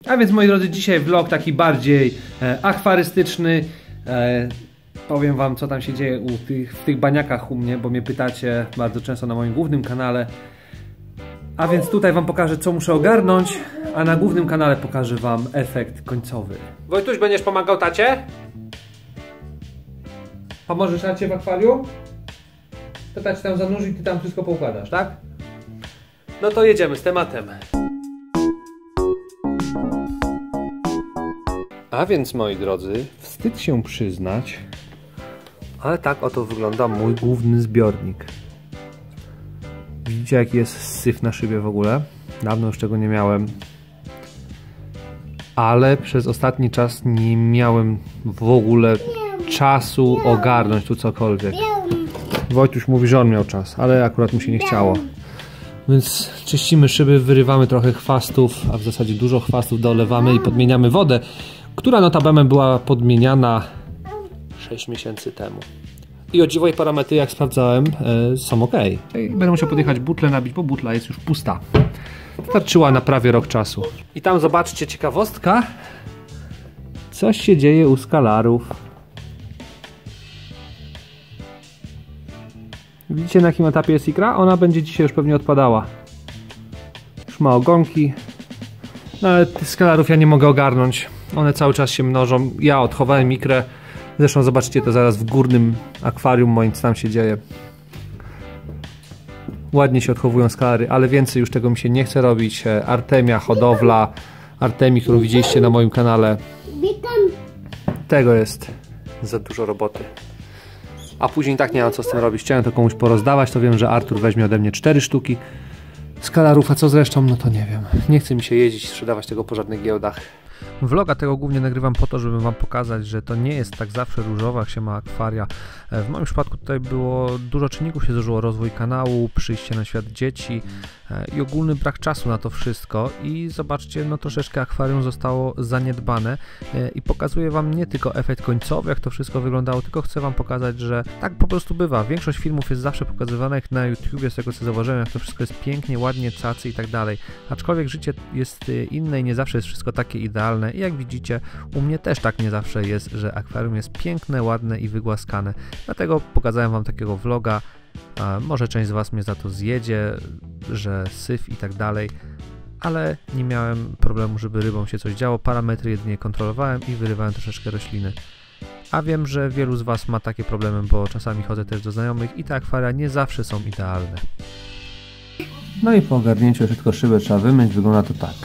A więc moi drodzy, dzisiaj vlog taki bardziej akwarystyczny. Powiem wam, co tam się dzieje w tych baniakach u mnie, bo mnie pytacie bardzo często na moim głównym kanale. A więc tutaj wam pokażę, co muszę ogarnąć, a na głównym kanale pokażę wam efekt końcowy. Wojtuś, będziesz pomagał tacie? Pomożesz tacie w akwarium? To tacie tam zanurzy i ty tam wszystko poukładasz, tak? No to jedziemy z tematem. A więc, moi drodzy, wstyd się przyznać, ale tak oto wygląda mój główny zbiornik. Widzicie, jaki jest syf na szybie w ogóle? Dawno już tego nie miałem. Ale przez ostatni czas nie miałem w ogóle czasu ogarnąć tu cokolwiek. Wojtuś mówi, że on miał czas, ale akurat mu się nie chciało. Więc czyścimy szyby, wyrywamy trochę chwastów, a w zasadzie dużo chwastów dolewamy i podmieniamy wodę, która notabene była podmieniana 6 miesięcy temu. I o dziwo, parametry, jak sprawdzałem, są ok. Będę musiał podjechać butlę nabić, bo butla jest już pusta. Starczyła na prawie rok czasu. I tam zobaczcie, ciekawostka. Coś się dzieje u skalarów. Widzicie, na jakim etapie jest ikra? Ona będzie dzisiaj już pewnie odpadała. Już ma ogonki. No ale tych skalarów ja nie mogę ogarnąć. One cały czas się mnożą. Ja odchowałem ikrę. Zresztą zobaczycie to zaraz w górnym akwarium moim, co tam się dzieje. Ładnie się odchowują skalary, ale więcej już tego mi się nie chce robić. Artemia, hodowla Artemii, którą widzieliście na moim kanale. Tego jest za dużo roboty. A później tak nie mam co z tym robić. Chciałem to komuś porozdawać, to wiem, że Artur weźmie ode mnie 4 sztuki skalarów, a co z resztą, no to nie wiem. Nie chce mi się jeździć, sprzedawać tego po żadnych giełdach. Vloga tego głównie nagrywam po to, żeby wam pokazać, że to nie jest tak zawsze różowo, jak się ma akwaria. W moim przypadku tutaj było dużo czynników się złożyło, rozwój kanału, przyjście na świat dzieci i ogólny brak czasu na to wszystko. I zobaczcie, no troszeczkę akwarium zostało zaniedbane i pokazuję wam nie tylko efekt końcowy, jak to wszystko wyglądało, tylko chcę wam pokazać, że tak po prostu bywa. Większość filmów jest zawsze pokazywanych na YouTubie, z tego co zauważyłem, jak to wszystko jest pięknie, ładnie, cacy i tak dalej. Aczkolwiek życie jest inne i nie zawsze jest wszystko takie idealne. I jak widzicie, u mnie też tak nie zawsze jest, że akwarium jest piękne, ładne i wygłaskane. Dlatego pokazałem wam takiego vloga. Może część z was mnie za to zjedzie, że syf i tak dalej, ale nie miałem problemu, żeby rybom się coś działo. Parametry jedynie kontrolowałem i wyrywałem troszeczkę rośliny. A wiem, że wielu z was ma takie problemy, bo czasami chodzę też do znajomych i te akwaria nie zawsze są idealne. No i po ogarnięciu jeszcze tylko szybę trzeba wymyć, wygląda to tak.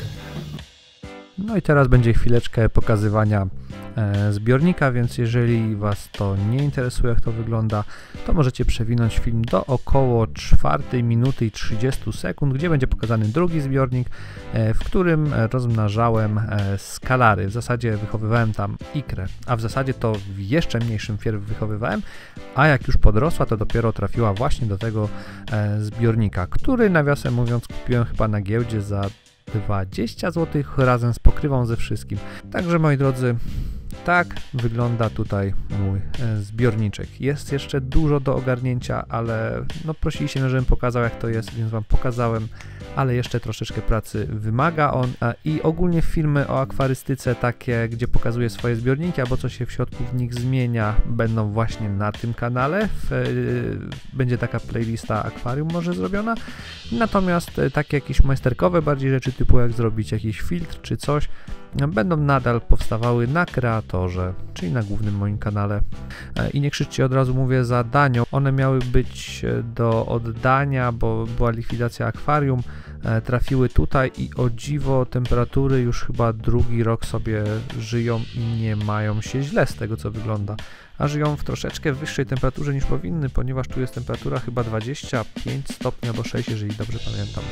No i teraz będzie chwileczkę pokazywania zbiornika, więc jeżeli was to nie interesuje, jak to wygląda, to możecie przewinąć film do około 4 minuty i 30 sekund, gdzie będzie pokazany drugi zbiornik, w którym rozmnażałem skalary. W zasadzie wychowywałem tam ikrę, a w zasadzie to w jeszcze mniejszym fierw wychowywałem, a jak już podrosła, to dopiero trafiła właśnie do tego zbiornika, który, nawiasem mówiąc, kupiłem chyba na giełdzie za 20 zł razem z pokrywą ze wszystkim. Także moi drodzy, tak wygląda tutaj mój zbiorniczek. Jest jeszcze dużo do ogarnięcia, ale no prosiliście mnie, żebym pokazał, jak to jest, więc wam pokazałem, ale jeszcze troszeczkę pracy wymaga on. I ogólnie filmy o akwarystyce, takie, gdzie pokazuję swoje zbiorniki, albo co się w środku w nich zmienia, będą właśnie na tym kanale. Będzie taka playlista akwarium może zrobiona. Natomiast takie jakieś majsterkowe bardziej rzeczy, typu jak zrobić jakiś filtr czy coś, będą nadal powstawały na Kreatorze, czyli na głównym moim kanale. I nie krzyczcie, od razu mówię, za danią. One miały być do oddania, bo była likwidacja akwarium, trafiły tutaj i o dziwo temperatury już chyba drugi rok sobie żyją i nie mają się źle z tego, co wygląda. A żyją w troszeczkę wyższej temperaturze niż powinny, ponieważ tu jest temperatura chyba 25 stopni albo 6, jeżeli dobrze pamiętam.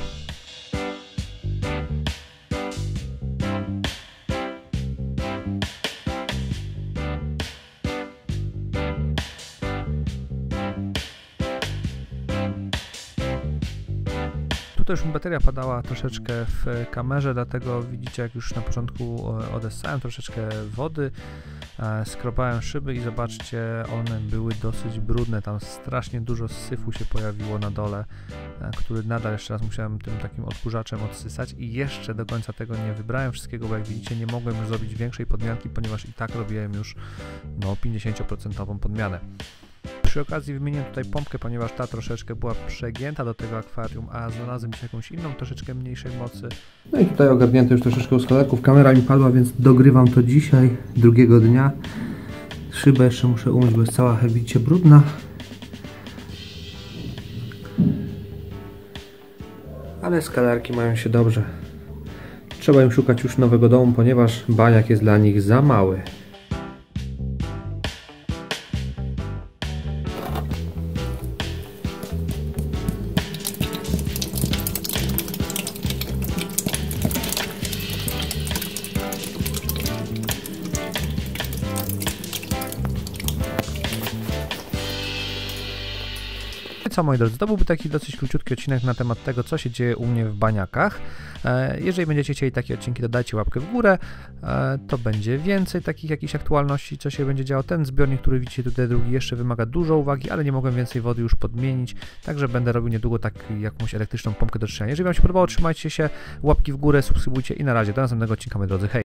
to już mi bateria padała troszeczkę w kamerze, dlatego widzicie, jak już na początku odessałem troszeczkę wody, skrobałem szyby i zobaczcie, one były dosyć brudne, tam strasznie dużo syfu się pojawiło na dole, który nadal jeszcze raz musiałem tym takim odkurzaczem odsysać i jeszcze do końca tego nie wybrałem wszystkiego, bo jak widzicie, nie mogłem już zrobić większej podmianki, ponieważ i tak robiłem już 50% podmianę. Przy okazji wymienię tutaj pompkę, ponieważ ta troszeczkę była przegięta do tego akwarium, a znalazłem się jakąś inną, troszeczkę mniejszej mocy. No i tutaj ogarnięte już troszeczkę u skolerków. Kamera mi padła, więc dogrywam to dzisiaj, drugiego dnia. Szybę jeszcze muszę umyć, bo jest cała, jak widzicie, brudna. Ale skalarki mają się dobrze. Trzeba im szukać już nowego domu, ponieważ baniak jest dla nich za mały. Co, moi drodzy, to byłby taki dosyć króciutki odcinek na temat tego, co się dzieje u mnie w baniakach. Jeżeli będziecie chcieli takie odcinki, to dajcie łapkę w górę, to będzie więcej takich jakichś aktualności, co się będzie działo. Ten zbiornik, który widzicie tutaj drugi, jeszcze wymaga dużo uwagi, ale nie mogłem więcej wody już podmienić, także będę robił niedługo jakąś elektryczną pompkę do czyszczenia. Jeżeli wam się podobało, trzymajcie się, łapki w górę, subskrybujcie i na razie, do następnego odcinka, moi drodzy, hej!